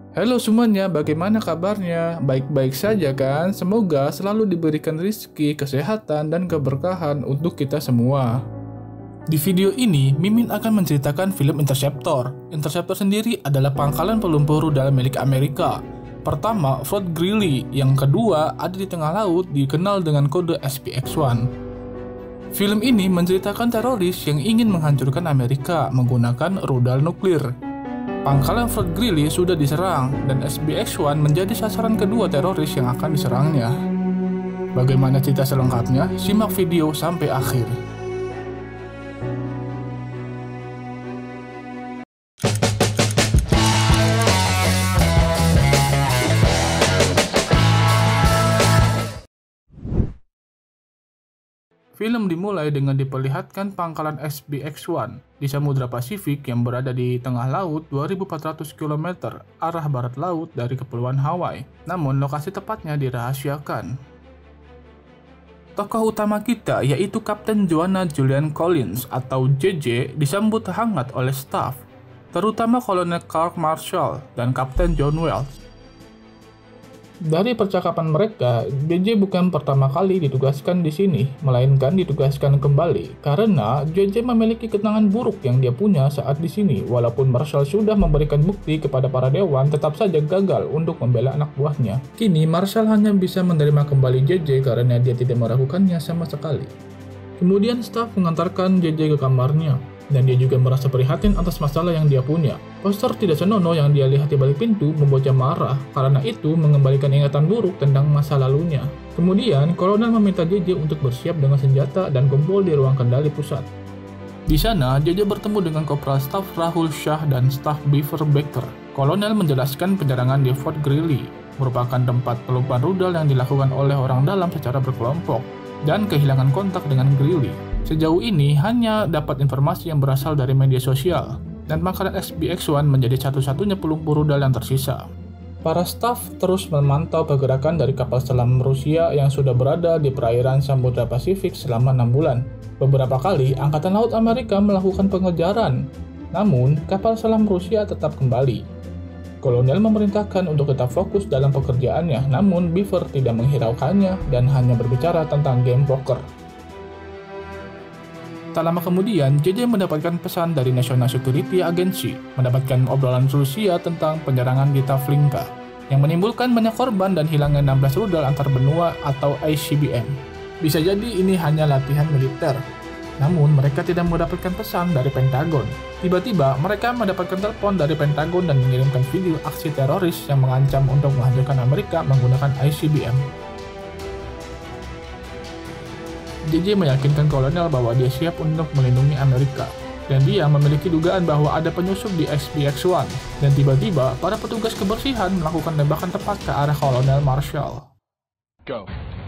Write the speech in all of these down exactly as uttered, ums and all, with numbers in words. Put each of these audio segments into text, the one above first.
Halo semuanya, bagaimana kabarnya? Baik-baik saja kan? Semoga selalu diberikan rezeki, kesehatan, dan keberkahan untuk kita semua. Di video ini, Mimin akan menceritakan film Interceptor. Interceptor sendiri adalah pangkalan pelumpur rudal milik Amerika. Pertama, Fort Greely. Yang kedua, ada di tengah laut, dikenal dengan kode S P X satu. Film ini menceritakan teroris yang ingin menghancurkan Amerika menggunakan rudal nuklir. Pangkalan Fort Greely sudah diserang, dan S B X satu menjadi sasaran kedua teroris yang akan diserangnya. Bagaimana cerita selengkapnya? Simak video sampai akhir. Film dimulai dengan diperlihatkan pangkalan S B X satu di Samudra Pasifik yang berada di tengah laut dua ribu empat ratus kilometer arah barat laut dari Kepulauan Hawaii. Namun lokasi tepatnya dirahasiakan. Tokoh utama kita yaitu Kapten Joanna Julian Collins atau J J disambut hangat oleh staf, terutama Kolonel Clark Marshall dan Kapten John Wells. Dari percakapan mereka, J J bukan pertama kali ditugaskan di sini, melainkan ditugaskan kembali karena J J memiliki kenangan buruk yang dia punya saat di sini. Walaupun Marshall sudah memberikan bukti kepada para dewan, tetap saja gagal untuk membela anak buahnya. Kini Marshall hanya bisa menerima kembali J J karena dia tidak meragukannya sama sekali. Kemudian staf mengantarkan J J ke kamarnya, dan dia juga merasa prihatin atas masalah yang dia punya. Poster tidak senonoh yang dia lihat di balik pintu membuatnya marah, karena itu mengembalikan ingatan buruk tentang masa lalunya. Kemudian, Kolonel meminta J J untuk bersiap dengan senjata dan kumpul di ruang kendali pusat. Di sana, J J bertemu dengan Kopral Staf Rahul Shah dan Staf Beaver Baker. Kolonel menjelaskan penyerangan di Fort Greely merupakan tempat pelumpuran rudal yang dilakukan oleh orang dalam secara berkelompok dan kehilangan kontak dengan Greely. Sejauh ini hanya dapat informasi yang berasal dari media sosial, dan pangkalan S B X satu menjadi satu-satunya pelumpur rudal yang tersisa. Para staf terus memantau pergerakan dari kapal selam Rusia yang sudah berada di perairan Samudra Pasifik selama enam bulan. Beberapa kali, Angkatan Laut Amerika melakukan pengejaran, namun kapal selam Rusia tetap kembali. Kolonel memerintahkan untuk tetap fokus dalam pekerjaannya, namun Beaver tidak menghiraukannya dan hanya berbicara tentang game poker. Tak lama kemudian, J J mendapatkan pesan dari National Security Agency, mendapatkan obrolan Rusia tentang penyerangan di Tavlinka, yang menimbulkan banyak korban dan hilangnya enam belas rudal antar benua atau I C B M. Bisa jadi ini hanya latihan militer, namun mereka tidak mendapatkan pesan dari Pentagon. Tiba-tiba, mereka mendapatkan telepon dari Pentagon dan mengirimkan video aksi teroris yang mengancam untuk menghancurkan Amerika menggunakan I C B M. J J meyakinkan kolonel bahwa dia siap untuk melindungi Amerika, dan dia memiliki dugaan bahwa ada penyusup di S B X satu, dan tiba-tiba para petugas kebersihan melakukan tembakan tepat ke arah Kolonel Marshall. Go.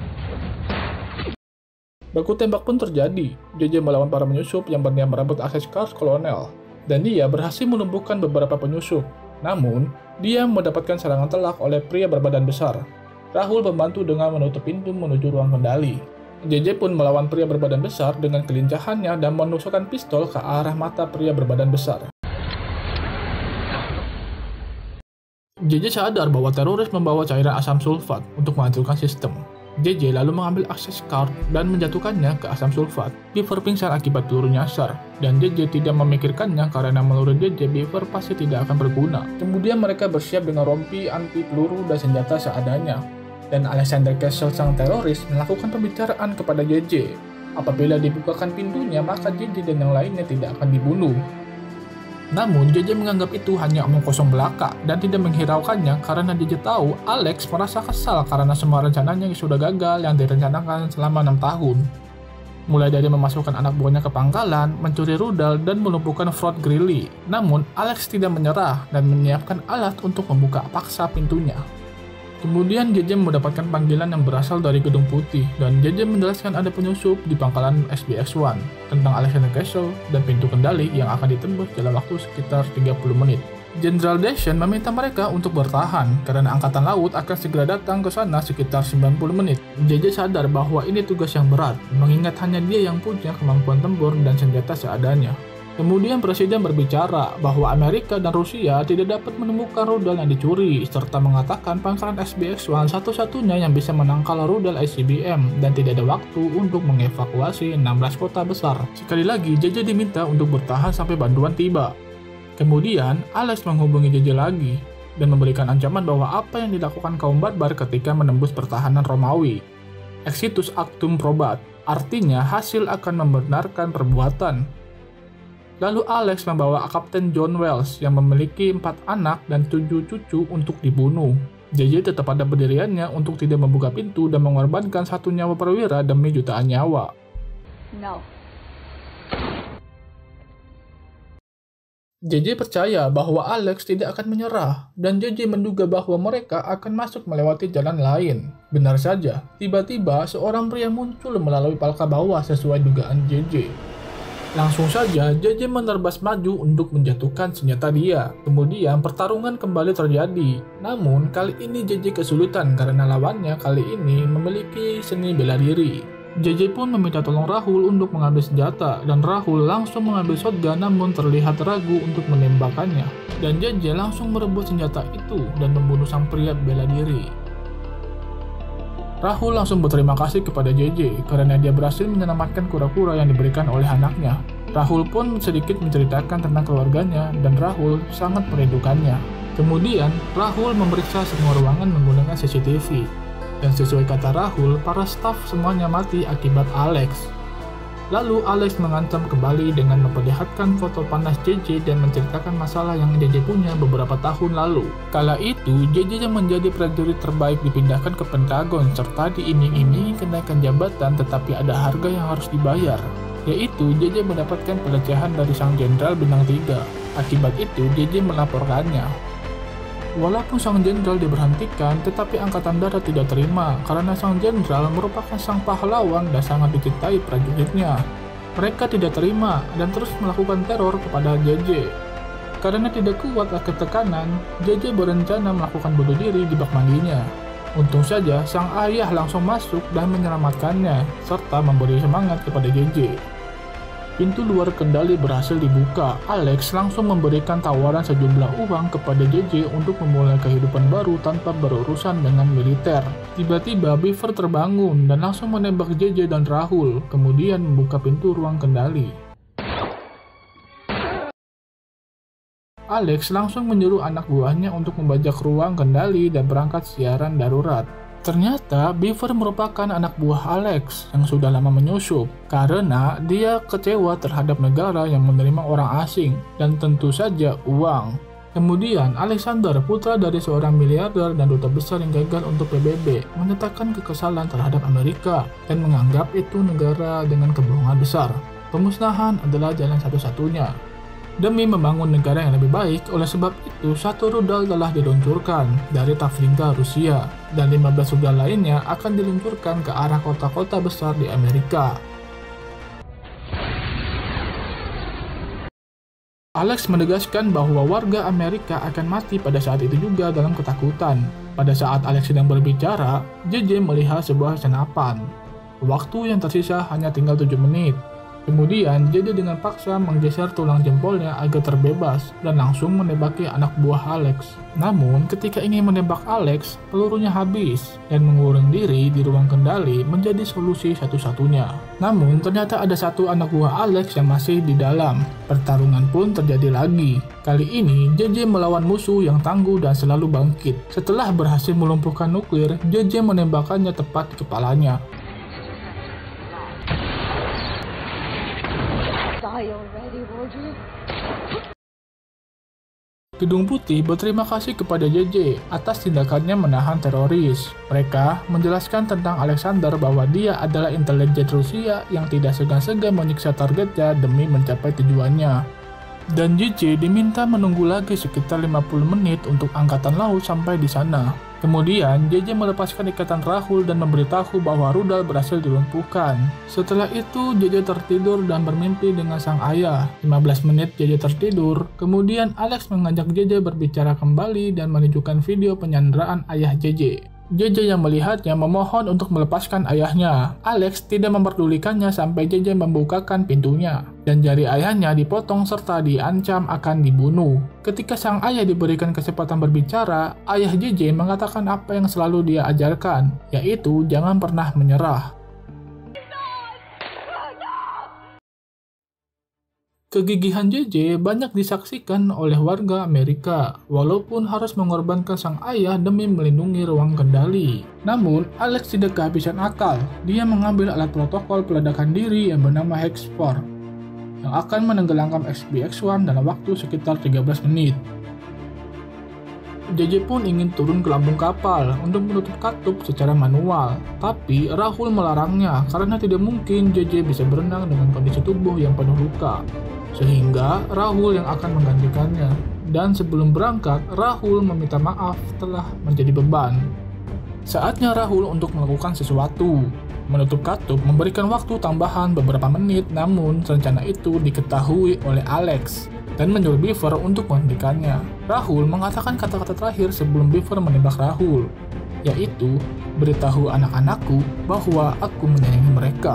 Baku tembak pun terjadi. J J melawan para penyusup yang berniat merebut akses kars kolonel, dan dia berhasil melumpuhkan beberapa penyusup. Namun, dia mendapatkan serangan telak oleh pria berbadan besar. Rahul membantu dengan menutup pintu menuju ruang kendali. J J pun melawan pria berbadan besar dengan kelincahannya dan menusukkan pistol ke arah mata pria berbadan besar. J J sadar bahwa teroris membawa cairan asam sulfat untuk menghancurkan sistem. J J lalu mengambil akses card dan menjatuhkannya ke asam sulfat. Beaver pingsan akibat peluru nyasar, dan J J tidak memikirkannya karena menurut J J Beaver pasti tidak akan berguna. Kemudian mereka bersiap dengan rompi anti peluru dan senjata seadanya. Dan Alexander Castle sang teroris melakukan pembicaraan kepada J J. Apabila dibukakan pintunya, maka J J dan yang lainnya tidak akan dibunuh. Namun, J J menganggap itu hanya omong kosong belaka dan tidak menghiraukannya karena J J tahu Alex merasa kesal karena semua rencananya sudah gagal yang direncanakan selama enam tahun. Mulai dari memasukkan anak buahnya ke pangkalan, mencuri rudal, dan melumpuhkan Fort Greely. Namun, Alex tidak menyerah dan menyiapkan alat untuk membuka paksa pintunya. Kemudian J J mendapatkan panggilan yang berasal dari Gedung Putih, dan J J menjelaskan ada penyusup di pangkalan S B X satu tentang Alexander Castle dan pintu kendali yang akan ditembus dalam waktu sekitar tiga puluh menit. Jenderal Deschen meminta mereka untuk bertahan karena Angkatan Laut akan segera datang ke sana sekitar sembilan puluh menit. J J sadar bahwa ini tugas yang berat, mengingat hanya dia yang punya kemampuan tempur dan senjata seadanya. Kemudian Presiden berbicara bahwa Amerika dan Rusia tidak dapat menemukan rudal yang dicuri, serta mengatakan pangkalan S B X satu satu-satunya yang bisa menangkal rudal I C B M dan tidak ada waktu untuk mengevakuasi enam belas kota besar. Sekali lagi, J J diminta untuk bertahan sampai bantuan tiba. Kemudian, Alex menghubungi J J lagi dan memberikan ancaman bahwa apa yang dilakukan kaum barbar ketika menembus pertahanan Romawi. Exitus actum probat, artinya hasil akan membenarkan perbuatan. Lalu Alex membawa Kapten John Wells yang memiliki empat anak dan tujuh cucu untuk dibunuh. J J tetap pada pendiriannya untuk tidak membuka pintu dan mengorbankan satu nyawa perwira demi jutaan nyawa. No. J J percaya bahwa Alex tidak akan menyerah, dan J J menduga bahwa mereka akan masuk melewati jalan lain. Benar saja, tiba-tiba seorang pria muncul melalui palka bawah sesuai dugaan J J. Langsung saja, J J menerbas maju untuk menjatuhkan senjata dia. Kemudian pertarungan kembali terjadi. Namun, kali ini J J kesulitan karena lawannya kali ini memiliki seni bela diri. J J pun meminta tolong Rahul untuk mengambil senjata, dan Rahul langsung mengambil shotgun namun terlihat ragu untuk menembakkannya. Dan J J langsung merebut senjata itu dan membunuh sang pria bela diri. Rahul langsung berterima kasih kepada J J karena dia berhasil menyelamatkan kura-kura yang diberikan oleh anaknya. Rahul pun sedikit menceritakan tentang keluarganya dan Rahul sangat merindukannya. Kemudian, Rahul memeriksa semua ruangan menggunakan C C T V. Dan sesuai kata Rahul, para staf semuanya mati akibat Alex. Lalu Alex mengancam kembali dengan memperlihatkan foto panas J J dan menceritakan masalah yang J J punya beberapa tahun lalu. Kala itu, J J yang menjadi prajurit terbaik dipindahkan ke Pentagon serta diiming-imingi kenaikan jabatan, tetapi ada harga yang harus dibayar, yaitu J J mendapatkan pelecehan dari sang jenderal bintang tiga. Akibat itu, J J melaporkannya. Walaupun sang jenderal diberhentikan, tetapi Angkatan Darat tidak terima karena sang jenderal merupakan sang pahlawan dan sangat dicintai prajuritnya. Mereka tidak terima dan terus melakukan teror kepada J J. Karena tidak kuat akan tekanan, J J berencana melakukan bunuh diri di bak mandinya. Untung saja sang ayah langsung masuk dan menyelamatkannya, serta memberi semangat kepada J J. Pintu luar kendali berhasil dibuka. Alex langsung memberikan tawaran sejumlah uang kepada J J untuk memulai kehidupan baru tanpa berurusan dengan militer. Tiba-tiba Beaver terbangun dan langsung menembak J J dan Rahul, kemudian membuka pintu ruang kendali. Alex langsung menyuruh anak buahnya untuk membajak ruang kendali dan berangkat siaran darurat. Ternyata Beaver merupakan anak buah Alex yang sudah lama menyusup karena dia kecewa terhadap negara yang menerima orang asing dan tentu saja uang. Kemudian Alexander, putra dari seorang miliarder dan duta besar yang gagal untuk P B B, menyatakan kekesalan terhadap Amerika dan menganggap itu negara dengan kebohongan besar. Pemusnahan adalah jalan satu-satunya demi membangun negara yang lebih baik. Oleh sebab itu, satu rudal telah diluncurkan dari Tavlinka, Rusia, dan lima belas rudal lainnya akan diluncurkan ke arah kota-kota besar di Amerika. Alex menegaskan bahwa warga Amerika akan mati pada saat itu juga dalam ketakutan. Pada saat Alex sedang berbicara, J J melihat sebuah senapan. Waktu yang tersisa hanya tinggal tujuh menit. Kemudian, J J dengan paksa menggeser tulang jempolnya agar terbebas dan langsung menembaki anak buah Alex. Namun, ketika ingin menembak Alex, pelurunya habis dan mengurung diri di ruang kendali menjadi solusi satu-satunya. Namun, ternyata ada satu anak buah Alex yang masih di dalam. Pertarungan pun terjadi lagi. Kali ini, J J melawan musuh yang tangguh dan selalu bangkit. Setelah berhasil melumpuhkan nuklir, J J menembakkannya tepat di kepalanya. Gedung Putih berterima kasih kepada J J atas tindakannya menahan teroris. Mereka menjelaskan tentang Alexander bahwa dia adalah intelijen Rusia yang tidak segan-segan menyiksa targetnya demi mencapai tujuannya. Dan J J diminta menunggu lagi sekitar lima puluh menit untuk angkatan laut sampai di sana. Kemudian, J J melepaskan ikatan Rahul dan memberitahu bahwa rudal berhasil dilumpuhkan. Setelah itu, J J tertidur dan bermimpi dengan sang ayah. lima belas menit J J tertidur, kemudian Alex mengajak J J berbicara kembali dan menunjukkan video penyanderaan ayah J J. J J yang melihatnya memohon untuk melepaskan ayahnya. Alex tidak memperdulikannya sampai J J membukakan pintunya, dan jari ayahnya dipotong serta diancam akan dibunuh. Ketika sang ayah diberikan kesempatan berbicara, ayah J J mengatakan apa yang selalu dia ajarkan, yaitu jangan pernah menyerah. Kegigihan J J banyak disaksikan oleh warga Amerika, walaupun harus mengorbankan sang ayah demi melindungi ruang kendali. Namun, Alex tidak kehabisan akal. Dia mengambil alat protokol peledakan diri yang bernama Hexford, yang akan menenggelamkan S B X satu dalam waktu sekitar tiga belas menit. J J pun ingin turun ke lambung kapal untuk menutup katup secara manual, tapi Rahul melarangnya karena tidak mungkin J J bisa berenang dengan kondisi tubuh yang penuh luka. Sehingga Rahul yang akan menggantikannya. Dan sebelum berangkat, Rahul meminta maaf telah menjadi beban. Saatnya Rahul untuk melakukan sesuatu. Menutup katup memberikan waktu tambahan beberapa menit, namun rencana itu diketahui oleh Alex dan menyuruh Beaver untuk menghentikannya. Rahul mengatakan kata-kata terakhir sebelum Beaver menembak Rahul, yaitu, beritahu anak-anakku bahwa aku menyayangi mereka.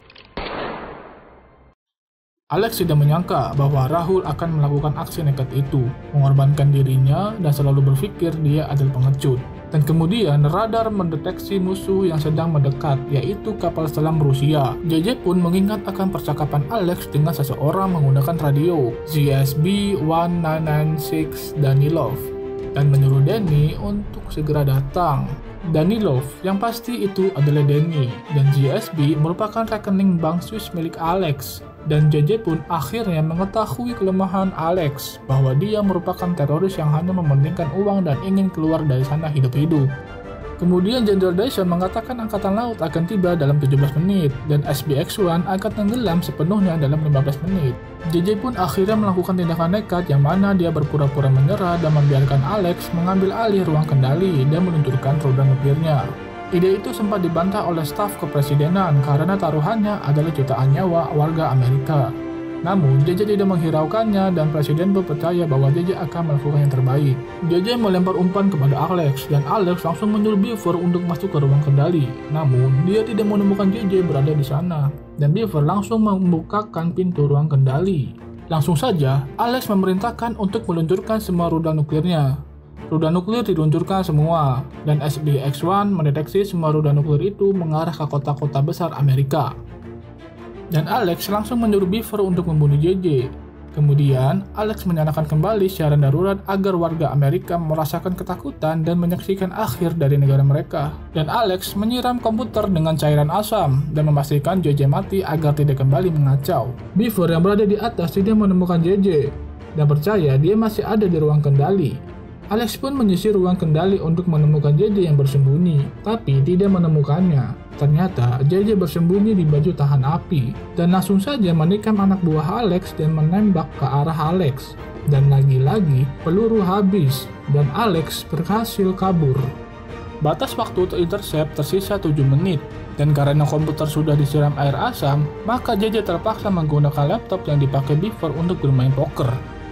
Alex tidak menyangka bahwa Rahul akan melakukan aksi nekat itu, mengorbankan dirinya dan selalu berpikir dia adalah pengecut. Dan kemudian radar mendeteksi musuh yang sedang mendekat, yaitu kapal selam Rusia. J J pun mengingat akan percakapan Alex dengan seseorang menggunakan radio, Z S B seribu sembilan ratus sembilan puluh enam Danilov, dan menyuruh Danny untuk segera datang. Danilov yang pasti itu adalah Danny, dan Z S B merupakan rekening bank Swiss milik Alex. Dan J J pun akhirnya mengetahui kelemahan Alex, bahwa dia merupakan teroris yang hanya mementingkan uang dan ingin keluar dari sana hidup-hidup. Kemudian Jenderal Dyson mengatakan angkatan laut akan tiba dalam tujuh belas menit, dan S B X satu akan tenggelam sepenuhnya dalam lima belas menit. J J pun akhirnya melakukan tindakan nekat yang mana dia berpura-pura menyerah dan membiarkan Alex mengambil alih ruang kendali dan meluncurkan rudal nuklirnya. Ide itu sempat dibantah oleh staf kepresidenan karena taruhannya adalah jutaan nyawa warga Amerika. Namun, J J tidak menghiraukannya dan presiden pun percaya bahwa J J akan melakukan yang terbaik. J J melempar umpan kepada Alex, dan Alex langsung menyuruh Beaver untuk masuk ke ruang kendali. Namun, dia tidak menemukan J J berada di sana, dan Beaver langsung membukakan pintu ruang kendali. Langsung saja, Alex memerintahkan untuk meluncurkan semua rudal nuklirnya. Rudal nuklir diluncurkan semua, dan S B X satu mendeteksi semua rudal nuklir itu mengarah ke kota-kota besar Amerika. Dan Alex langsung menyuruh Beaver untuk membunuh J J. Kemudian, Alex menyalakan kembali siaran darurat agar warga Amerika merasakan ketakutan dan menyaksikan akhir dari negara mereka. Dan Alex menyiram komputer dengan cairan asam dan memastikan J J mati agar tidak kembali mengacau. Beaver yang berada di atas tidak menemukan J J dan percaya dia masih ada di ruang kendali. Alex pun menyisir ruang kendali untuk menemukan J J yang bersembunyi, tapi tidak menemukannya. Ternyata J J bersembunyi di baju tahan api, dan langsung saja menikam anak buah Alex dan menembak ke arah Alex. Dan lagi-lagi peluru habis, dan Alex berhasil kabur. Batas waktu terintercept tersisa tujuh menit, dan karena komputer sudah disiram air asam, maka J J terpaksa menggunakan laptop yang dipakai Beaver untuk bermain poker.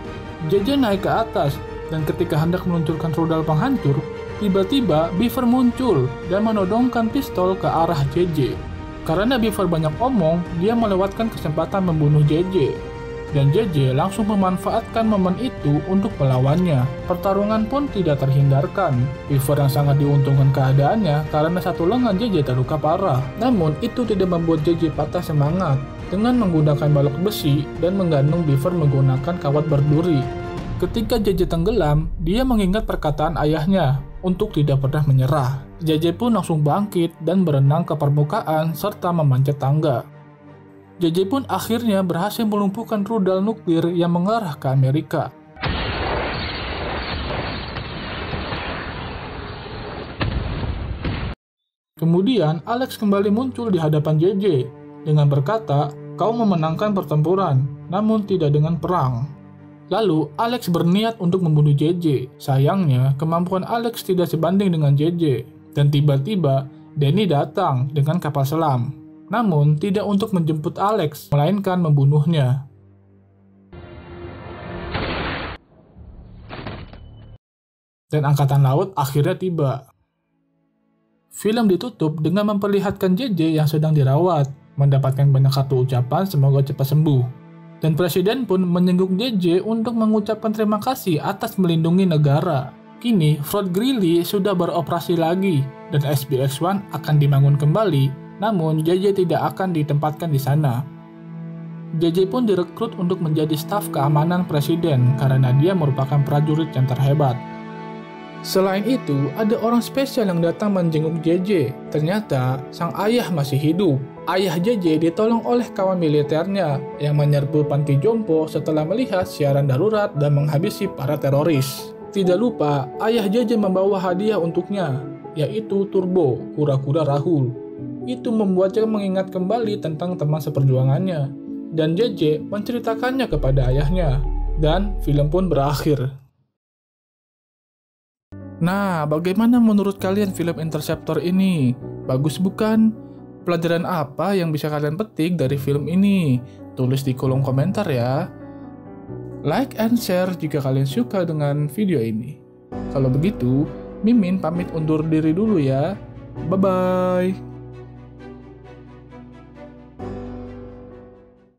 J J naik ke atas, dan ketika hendak meluncurkan rudal penghancur, tiba-tiba Beaver muncul dan menodongkan pistol ke arah J J. Karena Beaver banyak omong, dia melewatkan kesempatan membunuh J J. Dan J J langsung memanfaatkan momen itu untuk melawannya. Pertarungan pun tidak terhindarkan. Beaver yang sangat diuntungkan keadaannya karena satu lengan J J terluka parah. Namun itu tidak membuat J J patah semangat dengan menggunakan balok besi dan menggantung Beaver menggunakan kawat berduri. Ketika J J tenggelam, dia mengingat perkataan ayahnya untuk tidak pernah menyerah. J J pun langsung bangkit dan berenang ke permukaan serta memanjat tangga. J J pun akhirnya berhasil melumpuhkan rudal nuklir yang mengarah ke Amerika. Kemudian Alex kembali muncul di hadapan J J dengan berkata, "Kau memenangkan pertempuran, namun tidak dengan perang." Lalu, Alex berniat untuk membunuh J J. Sayangnya, kemampuan Alex tidak sebanding dengan J J. Dan tiba-tiba, Danny datang dengan kapal selam. Namun, tidak untuk menjemput Alex, melainkan membunuhnya. Dan angkatan laut akhirnya tiba. Film ditutup dengan memperlihatkan J J yang sedang dirawat, mendapatkan banyak kartu ucapan semoga cepat sembuh. Dan Presiden pun menyengguk J J untuk mengucapkan terima kasih atas melindungi negara. Kini, Fort Greely sudah beroperasi lagi, dan S B X satu akan dibangun kembali, namun J J tidak akan ditempatkan di sana. J J pun direkrut untuk menjadi staf keamanan Presiden karena dia merupakan prajurit yang terhebat. Selain itu, ada orang spesial yang datang menjenguk J J. Ternyata, sang ayah masih hidup. Ayah J J ditolong oleh kawan militernya yang menyerbu panti jompo setelah melihat siaran darurat dan menghabisi para teroris. Tidak lupa, ayah J J membawa hadiah untuknya, yaitu Turbo, kura-kura Rahul. Itu membuatnya mengingat kembali tentang teman seperjuangannya. Dan J J menceritakannya kepada ayahnya. Dan film pun berakhir. Nah, bagaimana menurut kalian film Interceptor ini? Bagus bukan? Pelajaran apa yang bisa kalian petik dari film ini? Tulis di kolom komentar ya. Like and share jika kalian suka dengan video ini. Kalau begitu, Mimin pamit undur diri dulu ya. Bye-bye.